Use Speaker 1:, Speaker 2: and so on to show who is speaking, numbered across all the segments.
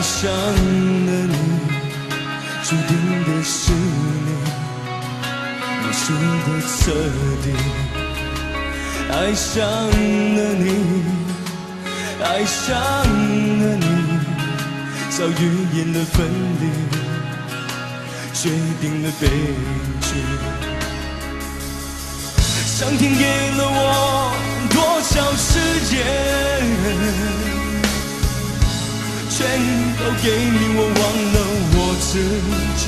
Speaker 1: 上了你，注定的是你，你输得彻底。爱上了你，爱上了你，早预言了分离，决定了悲剧。上天给了我多少时间，全都给你，我忘了我自己。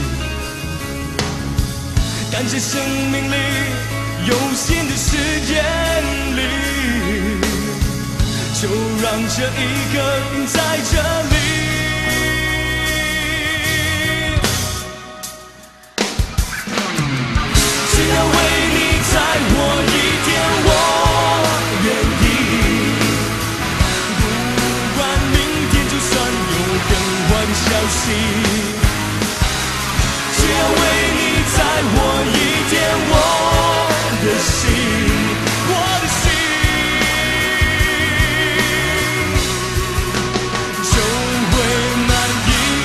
Speaker 1: 感谢生命里有限的时间里，就让这一刻在这里。只要为你再活一天，我愿意。不管明天就算有更坏的消息，只要为你再活一天，我的心，我的心就会满意。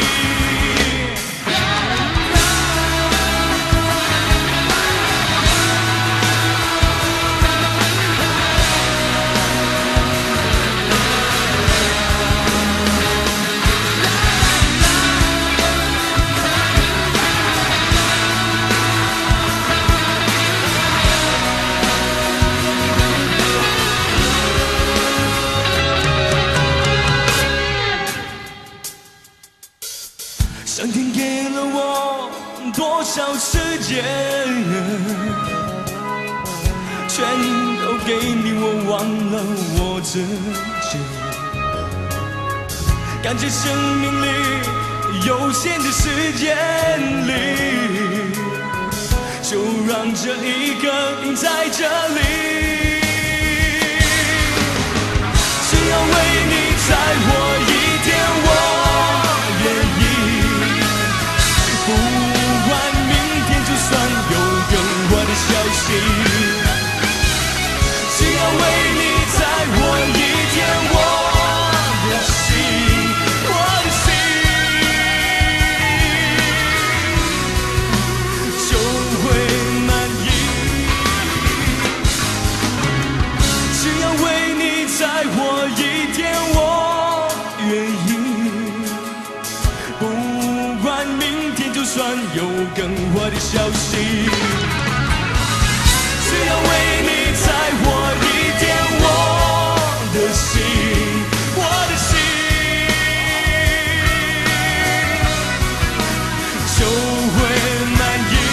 Speaker 1: 上天给了我多少时间，全都给你，我忘了我自己。感谢生命里有限的时间里，就让这一刻定在这里。只要为你再活一天，我愿意。不管明天就算有更坏的消息，只要为你再活一天，我的心，我的心就会满意。只要为你再活一天，我愿意。不管明天就算有更坏的消息，只要为你再活一天，我的心，我的心就会满意。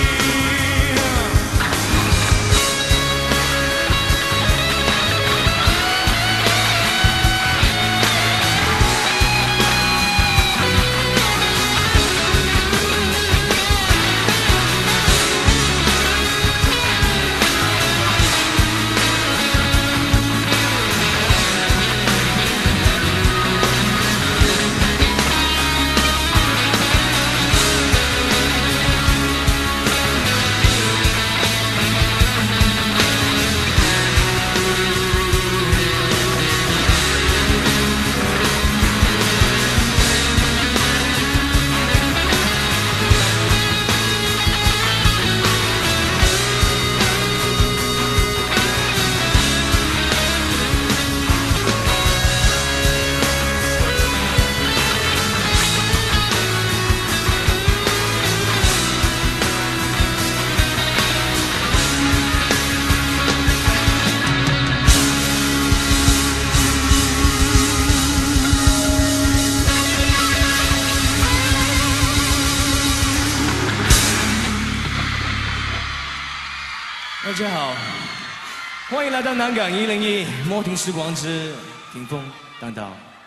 Speaker 1: 大家好，欢迎来到南港101摩亭时光之屏风大道。